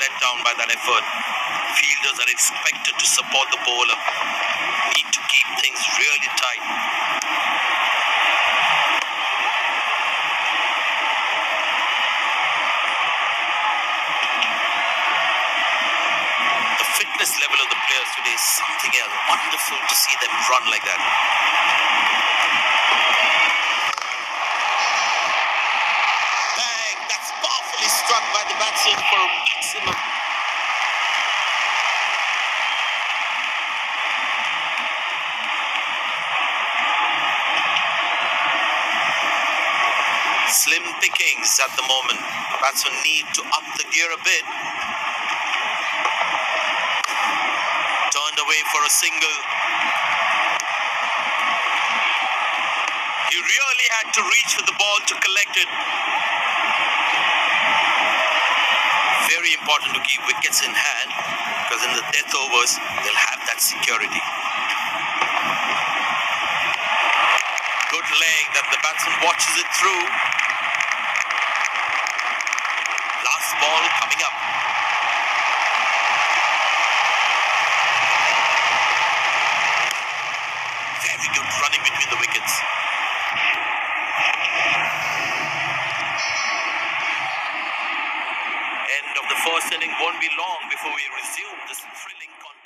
let down by that effort. Fielders are expected to support the bowler. Need to keep things really tight. The fitness level of the players today is something else. Wonderful to see them run like that. Bang! That's powerfully struck by the batsman for a maximum. Slim pickings at the moment. The batsmen need to up the gear a bit. Turned away for a single. He really had to reach for the ball to collect it. Very important to keep wickets in hand, because in the death overs, they'll have that security. Good leg that the batsman watches it through. Last ball coming up. Very good running between the wickets. End of the first inning. Won't be long before we resume this thrilling contest.